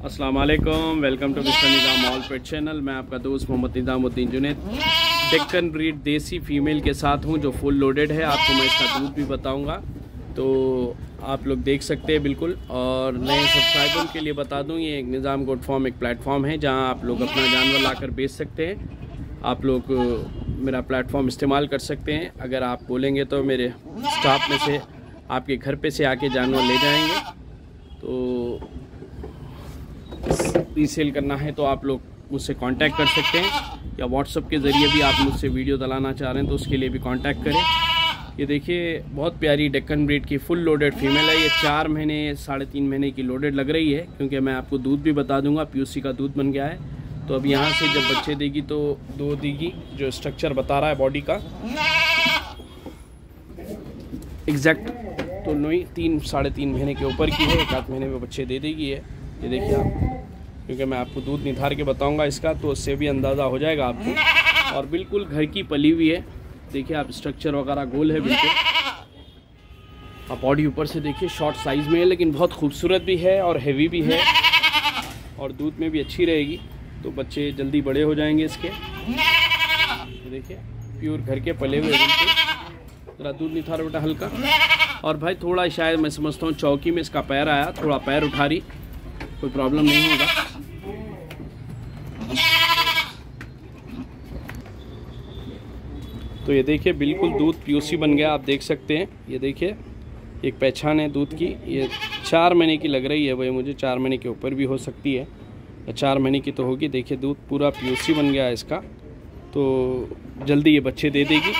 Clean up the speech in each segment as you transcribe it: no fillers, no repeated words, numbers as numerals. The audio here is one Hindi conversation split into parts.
अस्सलाम वालेकुम, welcome to mister Nizam all pet channel. मैं आपका दोस्त मोहम्मद निज़ामुद्दीन जुनैद डेक्कन ब्रीड देसी फीमेल के साथ हूं जो फुल लोडेड है। आपको मैं इसका दूध भी बताऊंगा, तो आप लोग देख सकते हैं बिल्कुल। और नए सब्सक्राइबर के लिए बता दूं, ये एक निज़ाम गोट फार्म एक प्लेटफॉर्म है जहां आप लोग अपना जानवर लाकर बेच सकते हैं। आप लोग मेरा प्लेटफॉर्म इस्तेमाल कर सकते हैं। अगर आप बोलेंगे तो मेरे स्टाफ में से आपके घर पे से आके जानवर ले जाएंगे। तो रीसेल करना है तो आप लोग मुझसे कांटेक्ट कर सकते हैं, या व्हाट्सएप के ज़रिए भी आप मुझसे वीडियो डलाना चाह रहे हैं तो उसके लिए भी कांटेक्ट करें। ये देखिए, बहुत प्यारी डेक्कन ब्रीड की फुल लोडेड फीमेल है। ये 4 महीने 3.5 महीने की लोडेड लग रही है, क्योंकि मैं आपको दूध भी बता दूंगा। पीयूसी का दूध बन गया है, तो अब यहाँ से जब बच्चे देगी तो 2 देगी। जो स्ट्रक्चर बता रहा है बॉडी का एग्जैक्ट तो नहीं, 3-3.5 महीने के ऊपर की है। 1 महीने में बच्चे दे देगी है। ये देखिए आप, क्योंकि मैं आपको दूध निधार के बताऊंगा इसका, तो उससे भी अंदाज़ा हो जाएगा आपको। और बिल्कुल घर की पली हुई है। देखिए आप, स्ट्रक्चर वगैरह गोल है बिल्कुल। आप बॉडी ऊपर से देखिए, शॉर्ट साइज़ में है लेकिन बहुत खूबसूरत भी है और हेवी भी है, और दूध में भी अच्छी रहेगी। तो बच्चे जल्दी बड़े हो जाएंगे इसके। देखिए प्योर घर के पले हुए बिल्कुल। ज़रा दूध निधार बेटा हल्का। और भाई थोड़ा शायद मैं समझता हूँ चौकी में इसका पैर आया, थोड़ा पैर उठा रही, कोई प्रॉब्लम नहीं होगा। तो ये देखिए बिल्कुल दूध पीयूसी बन गया, आप देख सकते हैं। ये देखिए एक पहचान है दूध की। ये 4 महीने की लग रही है भाई मुझे, 4 महीने के ऊपर भी हो सकती है, 4 महीने की तो होगी। देखिए दूध पूरा पीयूसी बन गया है इसका, तो जल्दी ये बच्चे दे देगी।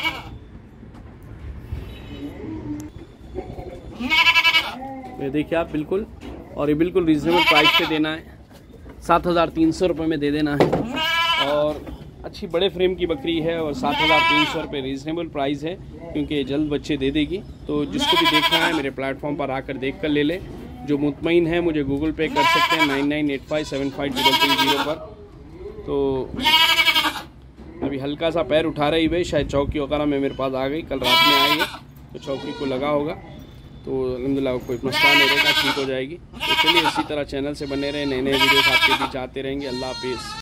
ये देखिए आप बिल्कुल, और ये बिल्कुल रीज़नेबल प्राइस पे देना है। 7,300 रुपये में दे देना है। और अच्छी बड़े फ्रेम की बकरी है, और 7,300 रुपये रीज़नेबल प्राइस है, क्योंकि ये जल्द बच्चे दे देगी। तो जिसको भी देखना है मेरे प्लेटफॉर्म पर आकर देख कर ले ले। जो मुतमईन है मुझे गूगल पे कर सकते हैं 9985753330 पर। तो अभी हल्का सा पैर उठा रही भाई, शायद चौकी वगैरह में मेरे पास आ गई, कल रात में आई है तो चौकी को लगा होगा। तो अल्हम्दुलिल्लाह कोई मसला नहीं रहेगा, ठीक हो जाएगी। तो चलिए इसी तरह चैनल से बने रहे, नए नए वीडियोस आपके बीच आते रहेंगे। अल्लाह हाफिज़।